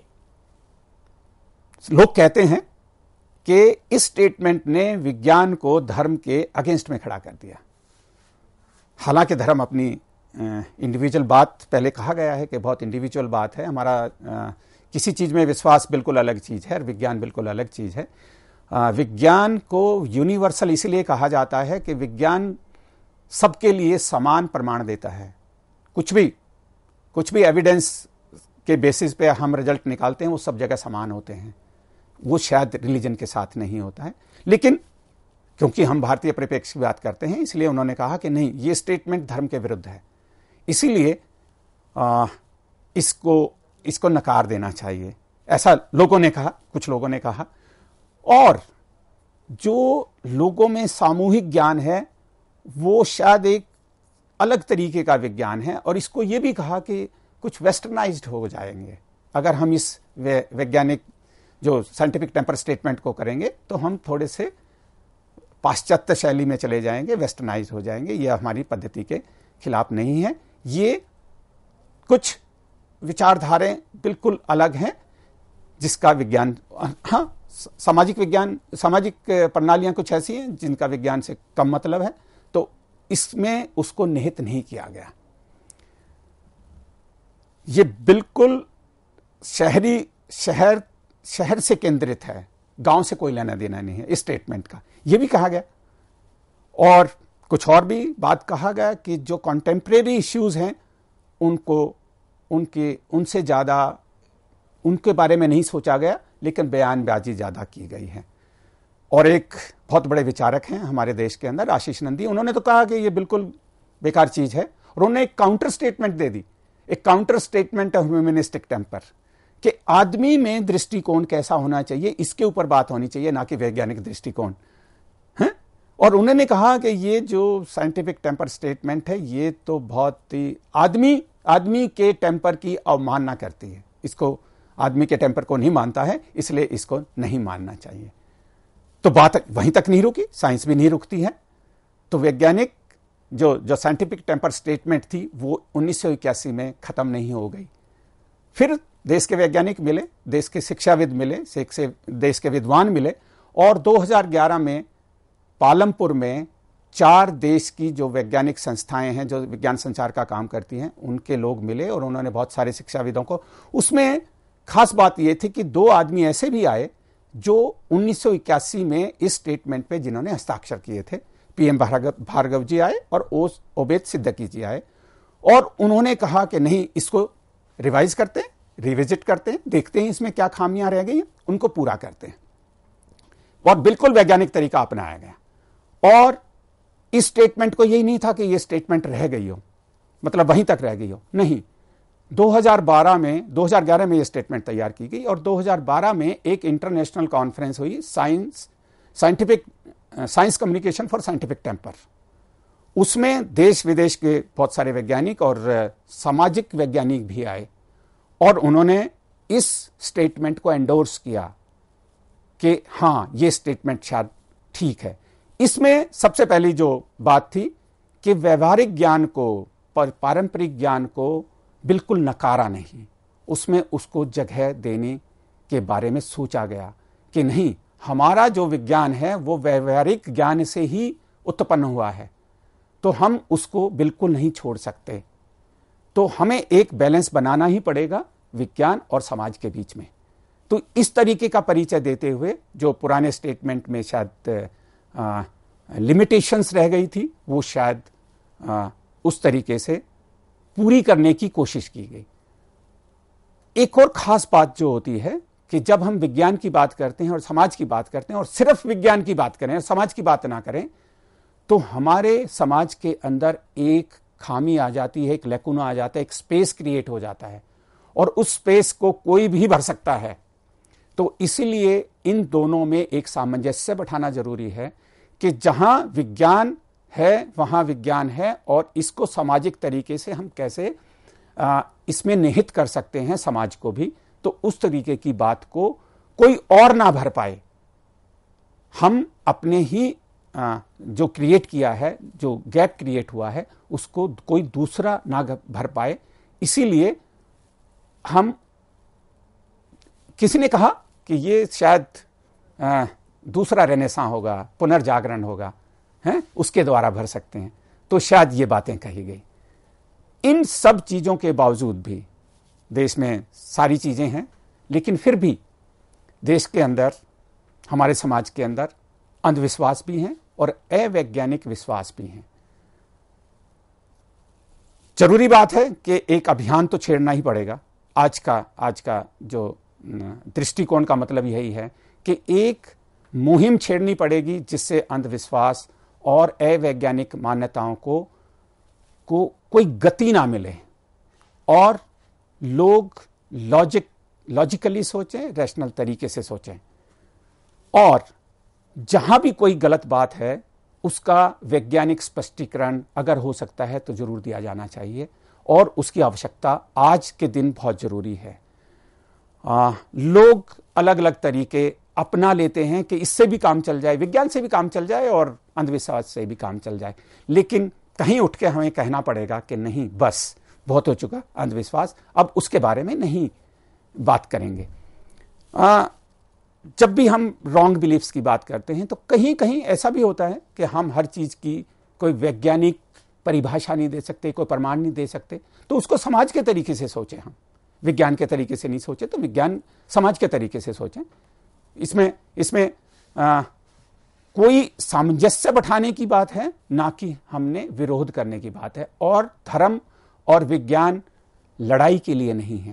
लोग कहते हैं कि इस स्टेटमेंट ने विज्ञान को धर्म के अगेंस्ट में खड़ा कर दिया। हालांकि धर्म अपनी इंडिविजुअल बात, पहले कहा गया है कि बहुत इंडिविजुअल बात है, हमारा आ, किसी चीज में विश्वास बिल्कुल अलग चीज है और विज्ञान बिल्कुल अलग चीज है। आ, विज्ञान को यूनिवर्सल इसलिए कहा जाता है कि विज्ञान सबके लिए समान प्रमाण देता है। कुछ भी कुछ भी एविडेंस के बेसिस पे हम रिजल्ट निकालते हैं वो सब जगह समान होते हैं। वो शायद रिलीजन के साथ नहीं होता है, लेकिन क्योंकि हम भारतीय परिप्रेक्ष्य की बात करते हैं इसलिए उन्होंने कहा कि नहीं, ये स्टेटमेंट धर्म के विरुद्ध है, इसीलिए आ, इसको इसको नकार देना चाहिए, ऐसा लोगों ने कहा, कुछ लोगों ने कहा। और जो लोगों में सामूहिक ज्ञान है वो शायद एक अलग तरीके का विज्ञान है, और इसको ये भी कहा कि कुछ वेस्टर्नाइज्ड हो जाएंगे अगर हम इस वैज्ञानिक जो साइंटिफिक टेम्पर स्टेटमेंट को करेंगे, तो हम थोड़े से पाश्चात्य शैली में चले जाएंगे, वेस्टर्नाइज हो जाएंगे। ये हमारी पद्धति के खिलाफ नहीं है। ये कुछ विचारधाराएं बिल्कुल अलग हैं जिसका विज्ञान, हाँ, सामाजिक विज्ञान, सामाजिक प्रणालियां कुछ ऐसी हैं जिनका विज्ञान से कम मतलब है, तो इसमें उसको निहित नहीं किया गया। ये बिल्कुल शहरी शहर शहर से केंद्रित है, गांव से कोई लेना देना नहीं है इस स्टेटमेंट का, यह भी कहा गया। और कुछ और भी बात कहा गया कि जो कॉन्टेम्परेरी इश्यूज हैं उनको उनके उनसे ज्यादा उनके बारे में नहीं सोचा गया, लेकिन बयानबाजी ज्यादा की गई है। और एक बहुत बड़े विचारक हैं हमारे देश के अंदर, आशीष नंदी, उन्होंने तो कहा कि यह बिल्कुल बेकार चीज है, और उन्होंने एक काउंटर स्टेटमेंट दे दी, एक counter statement of humanistic temper, कि आदमी में दृष्टिकोण कैसा होना चाहिए इसके ऊपर बात होनी चाहिए, ना कि वैज्ञानिक दृष्टिकोण है। और उन्होंने कहा कि ये जो साइंटिफिक टेम्पर स्टेटमेंट है ये तो बहुत ही आदमी आदमी के टेम्पर की अवमानना करती है, इसको आदमी के टेम्पर को नहीं मानता है, इसलिए इसको नहीं मानना चाहिए। तो बात वहीं तक नहीं रुकी, साइंस भी नहीं रुकती है। तो वैज्ञानिक जो जो साइंटिफिक टेम्पर स्टेटमेंट थी वो उन्नीस सौ इक्यासी में खत्म नहीं हो गई। फिर देश के वैज्ञानिक मिले, देश के शिक्षाविद मिले, से देश के विद्वान मिले, और दो हज़ार ग्यारह में पालमपुर में चार देश की जो वैज्ञानिक संस्थाएं हैं जो विज्ञान संचार का काम करती हैं उनके लोग मिले, और उन्होंने बहुत सारे शिक्षाविदों को, उसमें खास बात यह थी कि दो आदमी ऐसे भी आए जो उन्नीस सौ इक्यासी में इस स्टेटमेंट पे जिन्होंने हस्ताक्षर किए थे, पीएम भार्गव भार्गव जी आए और ओस ओबेद सिद्दीकी जी आए और उन्होंने कहा कि नहीं, इसको रिवाइज करते हैं, रिविजिट करते हैं, देखते हैं इसमें क्या खामियां रह गई हैं, उनको पूरा करते हैं। और बिल्कुल वैज्ञानिक तरीका अपनाया गया। और इस स्टेटमेंट को यही नहीं था कि ये स्टेटमेंट रह गई हो, मतलब वहीं तक रह गई हो, नहीं। दो हज़ार बारह में दो हज़ार ग्यारह में ये स्टेटमेंट तैयार की गई और दो हज़ार बारह में एक इंटरनेशनल कॉन्फ्रेंस हुई, science scientific science communication for scientific temper. उसमें देश विदेश के बहुत सारे वैज्ञानिक और सामाजिक वैज्ञानिक भी आए और उन्होंने इस स्टेटमेंट को एंडोर्स किया कि हाँ, ये स्टेटमेंट शायद ठीक है। इसमें सबसे पहली जो बात थी कि व्यवहारिक ज्ञान को, पारंपरिक ज्ञान को बिल्कुल नकारा नहीं, उसमें उसको जगह देने के बारे में सोचा गया कि नहीं, हमारा जो विज्ञान है वो व्यवहारिक ज्ञान से ही उत्पन्न हुआ है, तो हम उसको बिल्कुल नहीं छोड़ सकते। तो हमें एक बैलेंस बनाना ही पड़ेगा विज्ञान और समाज के बीच में। तो इस तरीके का परिचय देते हुए जो पुराने स्टेटमेंट में शायद लिमिटेशंस रह गई थी, वो शायद आ, उस तरीके से पूरी करने की कोशिश की गई। एक और खास बात जो होती है कि जब हम विज्ञान की बात करते हैं और समाज की बात करते हैं और सिर्फ विज्ञान की बात करें और समाज की बात ना करें, तो हमारे समाज के अंदर एक खामी आ जाती है, एक लैकुना आ जाता है, एक स्पेस क्रिएट हो जाता है और उस स्पेस को कोई भी भर सकता है। तो इसीलिए इन दोनों में एक सामंजस्य बैठाना जरूरी है कि जहां विज्ञान है वहां विज्ञान है और इसको सामाजिक तरीके से हम कैसे आ, इसमें निहित कर सकते हैं समाज को भी, तो उस तरीके की बात को कोई और ना भर पाए। हम अपने ही आ, जो क्रिएट किया है, जो गैप क्रिएट हुआ है, उसको कोई दूसरा ना भर पाए। इसीलिए हम, किसी ने कहा कि ये शायद आ, दूसरा रेनेसां होगा, पुनर्जागरण होगा, हैं, उसके द्वारा भर सकते हैं, तो शायद ये बातें कही गई। इन सब चीजों के बावजूद भी देश में सारी चीजें हैं, लेकिन फिर भी देश के अंदर, हमारे समाज के अंदर अंधविश्वास भी हैं और अवैज्ञानिक विश्वास भी हैं। जरूरी बात है कि एक अभियान तो छेड़ना ही पड़ेगा। आज का आज का जो दृष्टिकोण का मतलब यही है कि एक मुहिम छेड़नी पड़ेगी जिससे अंधविश्वास और अवैज्ञानिक मान्यताओं को को कोई गति ना मिले और लोग लॉजिक लॉजिकली सोचें, रैशनल तरीके से सोचें और जहां भी कोई गलत बात है उसका वैज्ञानिक स्पष्टीकरण अगर हो सकता है तो जरूर दिया जाना चाहिए और उसकी आवश्यकता आज के दिन बहुत जरूरी है। आ, लोग अलग अलग तरीके अपना लेते हैं कि इससे भी काम चल जाए, विज्ञान से भी काम चल जाए और अंधविश्वास से भी काम चल जाए, लेकिन कहीं उठ के हमें कहना पड़ेगा कि नहीं, बस बहुत हो चुका अंधविश्वास, अब उसके बारे में नहीं बात करेंगे। आ, जब भी हम रॉन्ग बिलीफ्स की बात करते हैं तो कहीं कहीं ऐसा भी होता है कि हम हर चीज की कोई वैज्ञानिक परिभाषा नहीं दे सकते, कोई प्रमाण नहीं दे सकते, तो उसको समाज के तरीके से सोचें। हम विज्ञान के तरीके से नहीं सोचे तो विज्ञान समाज के तरीके से सोचें। इसमें इसमें आ, कोई सामंजस्य बैठाने की बात है, ना कि हमने विरोध करने की बात है। और धर्म और विज्ञान लड़ाई के लिए नहीं है।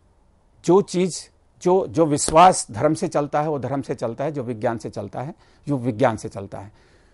जो चीज जो जो विश्वास धर्म से चलता है वो धर्म से चलता है, जो विज्ञान से चलता है जो विज्ञान से चलता है।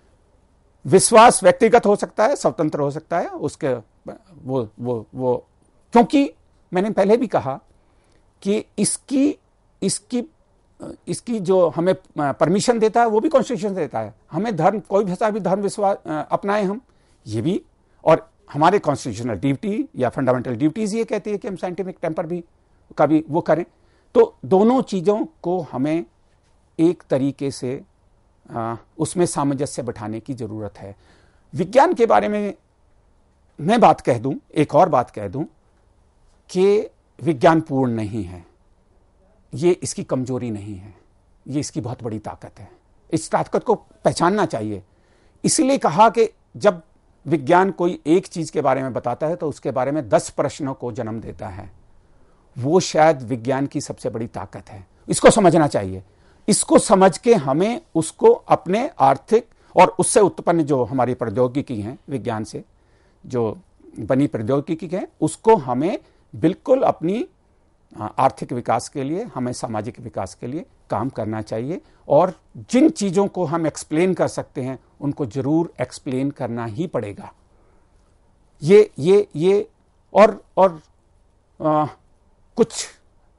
विश्वास व्यक्तिगत हो सकता है, स्वतंत्र हो सकता है, उसके वो वो वो क्योंकि मैंने पहले भी कहा कि इसकी इसकी इसकी जो हमें परमिशन देता है वो भी कॉन्स्टिट्यूशन देता है। हमें धर्म, कोई भी भी धर्म विश्वास अपनाए हम, ये भी, और हमारे कॉन्स्टिट्यूशनल ड्यूटी या फंडामेंटल ड्यूटीज ये कहती है कि हम साइंटिफिक टेम्पर भी कभी वो करें। तो दोनों चीजों को हमें एक तरीके से आ, उसमें सामंजस्य बैठाने की जरूरत है। विज्ञान के बारे में मैं बात कह दूं, एक और बात कह दूं कि विज्ञान पूर्ण नहीं है, ये इसकी कमजोरी नहीं है, ये इसकी बहुत बड़ी ताकत है। इस ताकत को पहचानना चाहिए। इसलिए कहा कि जब विज्ञान कोई एक चीज के बारे में बताता है तो उसके बारे में दस प्रश्नों को जन्म देता है। वो शायद विज्ञान की सबसे बड़ी ताकत है। इसको समझना चाहिए। इसको समझ के हमें उसको अपने आर्थिक और उससे उत्पन्न जो हमारी प्रौद्योगिकी हैं, विज्ञान से जो बनी प्रौद्योगिकी है, उसको हमें बिल्कुल अपनी आर्थिक विकास के लिए, हमें सामाजिक विकास के लिए काम करना चाहिए। और जिन चीज़ों को हम एक्सप्लेन कर सकते हैं उनको जरूर एक्सप्लेन करना ही पड़ेगा। ये ये ये और और आ, कुछ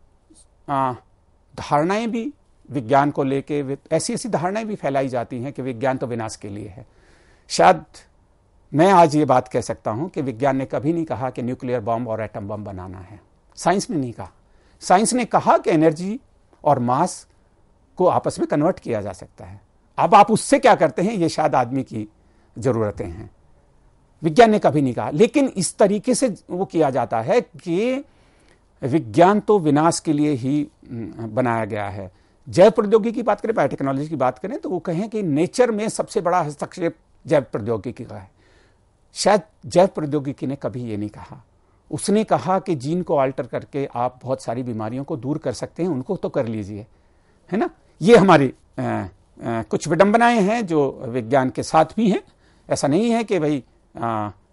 आ, धारणाएं भी विज्ञान को लेके, ऐसी ऐसी धारणाएं भी फैलाई जाती हैं कि विज्ञान तो विनाश के लिए है। शायद मैं आज ये बात कह सकता हूं कि विज्ञान ने कभी नहीं कहा कि न्यूक्लियर बम और एटम बम बनाना है। साइंस ने नहीं कहा। साइंस ने कहा कि एनर्जी और मास को आपस में कन्वर्ट किया जा सकता है। अब आप उससे क्या करते हैं, ये शायद आदमी की जरूरतें हैं। विज्ञान ने कभी नहीं कहा, लेकिन इस तरीके से वो किया जाता है कि विज्ञान तो विनाश के लिए ही बनाया गया है। जैव प्रौद्योगिकी की बात करें, बायोटेक्नोलॉजी की बात करें, तो वो कहें कि नेचर में सबसे बड़ा हस्तक्षेप जैव प्रौद्योगिकी का है। शायद जैव प्रौद्योगिकी ने कभी ये नहीं कहा। उसने कहा कि जीन को अल्टर करके आप बहुत सारी बीमारियों को दूर कर सकते हैं, उनको तो कर लीजिए, है ना। ये हमारी आ, आ, कुछ विडंबनाएं हैं जो विज्ञान के साथ भी हैं। ऐसा नहीं है कि भाई आ,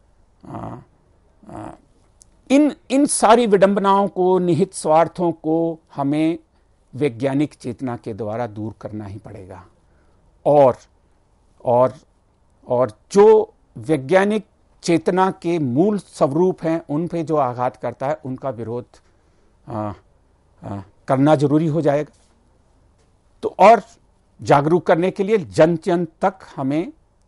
आ, आ, इन इन सारी विडंबनाओं को, निहित स्वार्थों को हमें वैज्ञानिक चेतना के द्वारा दूर करना ही पड़ेगा। और और और जो वैज्ञानिक चेतना के मूल स्वरूप हैं, उन पे जो आघात करता है, उनका विरोध आ, आ, करना जरूरी हो जाएगा। तो और जागरूक करने के लिए जन जन तक हमें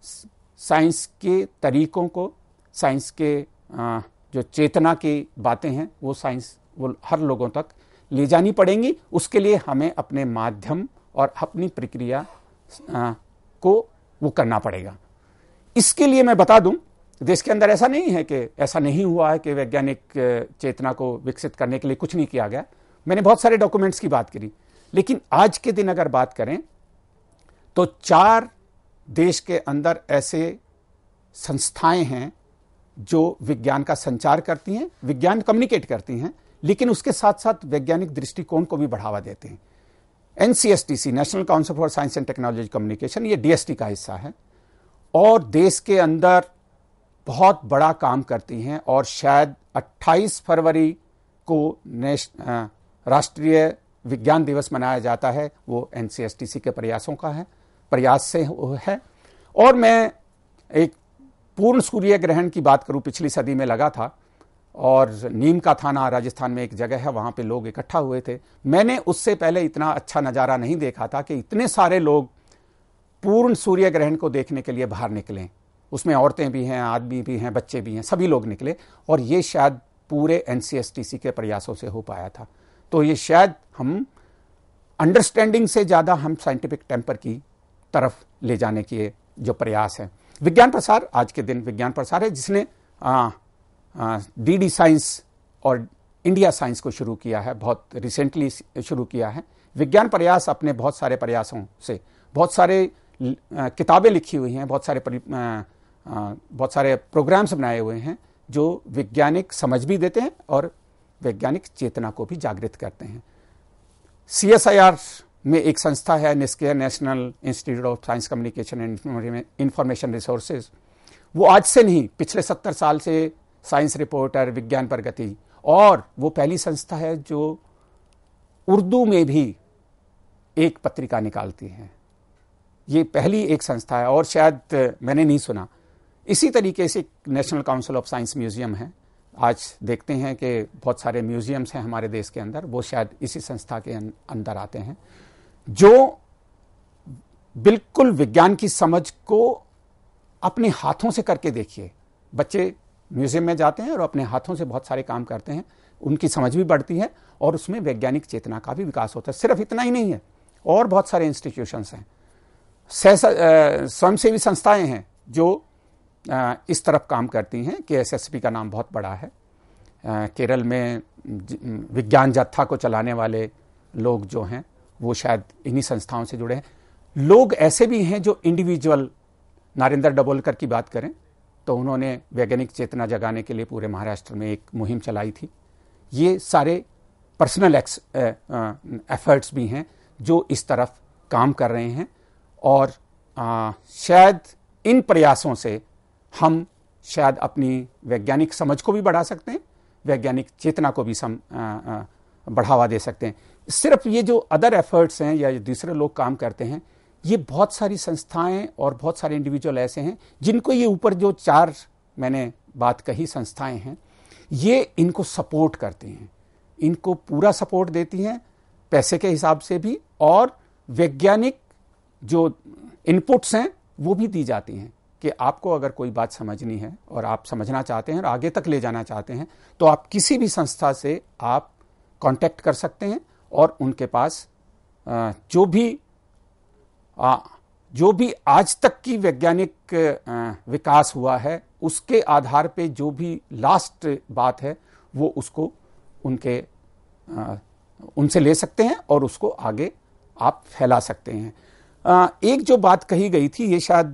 साइंस के तरीकों को, साइंस के आ, जो चेतना की बातें हैं, वो साइंस वो हर लोगों तक ले जानी पड़ेंगी। उसके लिए हमें अपने माध्यम और अपनी प्रक्रिया आ, को वो करना पड़ेगा। इसके लिए मैं बता दूं, देश के अंदर ऐसा नहीं है कि ऐसा नहीं हुआ है कि वैज्ञानिक चेतना को विकसित करने के लिए कुछ नहीं किया गया। मैंने बहुत सारे डॉक्यूमेंट्स की बात करी, लेकिन आज के दिन अगर बात करें तो चार देश के अंदर ऐसे संस्थाएं हैं जो विज्ञान का संचार करती हैं, विज्ञान कम्युनिकेट करती हैं, लेकिन उसके साथ साथ वैज्ञानिक दृष्टिकोण को भी बढ़ावा देते हैं। NCSTC, national council for science and technology communication, ये डीएसटी का हिस्सा है और देश के अंदर बहुत बड़ा काम करती हैं। और शायद अट्ठाईस फरवरी को राष्ट्रीय विज्ञान दिवस मनाया जाता है, वो एनसीएसटीसी के प्रयासों का है, प्रयास से है। और मैं एक पूर्ण सूर्य ग्रहण की बात करूं, पिछली सदी में लगा था और नीम का थाना राजस्थान में एक जगह है, वहां पे लोग इकट्ठा हुए थे। मैंने उससे पहले इतना अच्छा नज़ारा नहीं देखा था कि इतने सारे लोग पूर्ण सूर्य ग्रहण को देखने के लिए बाहर निकले। उसमें औरतें भी हैं, आदमी भी हैं, बच्चे भी हैं, सभी लोग निकले। और ये शायद पूरे एनसीएसटीसी के प्रयासों से हो पाया था। तो ये शायद हम अंडरस्टैंडिंग से ज़्यादा हम साइंटिफिक टेम्पर की तरफ ले जाने के जो प्रयास है। विज्ञान प्रसार, आज के दिन विज्ञान प्रसार है, जिसने डीडी साइंस और इंडिया साइंस को शुरू किया है, बहुत रिसेंटली शुरू किया है। विज्ञान प्रयास अपने बहुत सारे प्रयासों से बहुत सारे किताबें लिखी हुई हैं, बहुत सारे आ, आ, बहुत सारे प्रोग्राम्स बनाए हुए हैं जो वैज्ञानिक समझ भी देते हैं और वैज्ञानिक चेतना को भी जागृत करते हैं। सीएसआईआर में एक संस्था है, NISCAIR, national institute of science communication and information resources. वो आज से नहीं, पिछले सत्तर साल से साइंस रिपोर्टर, विज्ञान प्रगति, और वो पहली संस्था है जो उर्दू में भी एक पत्रिका निकालती है। ये पहली एक संस्था है और शायद मैंने नहीं सुना। इसी तरीके से national council of science museum है। आज देखते हैं कि बहुत सारे म्यूजियम्स हैं हमारे देश के अंदर, वो शायद इसी संस्था के अंदर आते हैं, जो बिल्कुल विज्ञान की समझ को अपने हाथों से करके देखिए। बच्चे म्यूजियम में जाते हैं और अपने हाथों से बहुत सारे काम करते हैं, उनकी समझ भी बढ़ती है और उसमें वैज्ञानिक चेतना का भी विकास होता है। सिर्फ इतना ही नहीं है, और बहुत सारे इंस्टीट्यूशंस हैं, स्वयंसेवी संस्थाएं हैं जो इस तरफ काम करती हैं। के एस एस पी का नाम बहुत बड़ा है। केरल में विज्ञान जत्था को चलाने वाले लोग जो हैं वो शायद इन्हीं संस्थाओं से जुड़े हैं। लोग ऐसे भी हैं जो इंडिविजुअल, नरेंद्र दाभोलकर की बात करें तो उन्होंने वैज्ञानिक चेतना जगाने के लिए पूरे महाराष्ट्र में एक मुहिम चलाई थी। ये सारे पर्सनल एफर्ट्स भी हैं जो इस तरफ काम कर रहे हैं और आ, शायद इन प्रयासों से हम शायद अपनी वैज्ञानिक समझ को भी बढ़ा सकते हैं, वैज्ञानिक चेतना को भी सम, आ, आ, बढ़ावा दे सकते हैं। सिर्फ ये जो अदर एफर्ट्स हैं या दूसरे लोग काम करते हैं, ये बहुत सारी संस्थाएं और बहुत सारे इंडिविजुअल ऐसे हैं जिनको ये ऊपर जो चार मैंने बात कही संस्थाएं हैं, ये इनको सपोर्ट करती हैं, इनको पूरा सपोर्ट देती हैं पैसे के हिसाब से भी, और वैज्ञानिक जो इनपुट्स हैं वो भी दी जाती हैं कि आपको अगर कोई बात समझनी है और आप समझना चाहते हैं और आगे तक ले जाना चाहते हैं तो आप किसी भी संस्था से आप कांटेक्ट कर सकते हैं और उनके पास जो भी जो भी आज तक की वैज्ञानिक विकास हुआ है उसके आधार पे जो भी लास्ट बात है वो उसको उनके उनसे ले सकते हैं और उसको आगे आप फैला सकते हैं। एक जो बात कही गई थी, ये शायद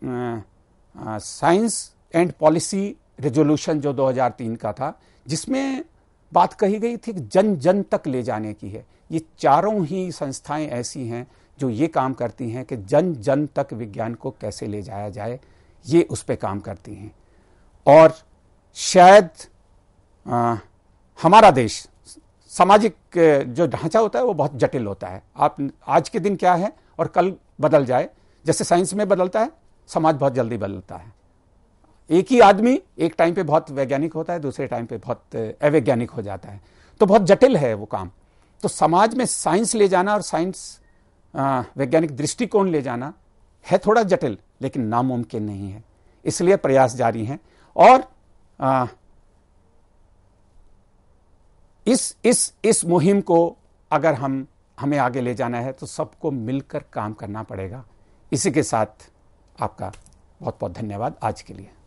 साइंस एंड पॉलिसी रेजोल्यूशन जो दो हज़ार तीन का था, जिसमें बात कही गई थी कि जन जन तक ले जाने की है। ये चारों ही संस्थाएं ऐसी हैं जो ये काम करती हैं कि जन जन तक विज्ञान को कैसे ले जाया जाए, ये उस पर काम करती हैं। और शायद आ, हमारा देश सामाजिक जो ढांचा होता है वो बहुत जटिल होता है। आप आज के दिन क्या है और कल बदल जाए, जैसे साइंस में बदलता है, समाज बहुत जल्दी बदलता है। एक ही आदमी एक टाइम पे बहुत वैज्ञानिक होता है, दूसरे टाइम पे बहुत अवैज्ञानिक हो जाता है, तो बहुत जटिल है वो काम। तो समाज में साइंस ले जाना और साइंस वैज्ञानिक दृष्टिकोण ले जाना है थोड़ा जटिल, लेकिन नामुमकिन नहीं है। इसलिए प्रयास जारी हैं और आ, इस इस इस मुहिम को अगर हम हमें आगे ले जाना है तो सबको मिलकर काम करना पड़ेगा। इसी के साथ आपका बहुत बहुत धन्यवाद आज के लिए।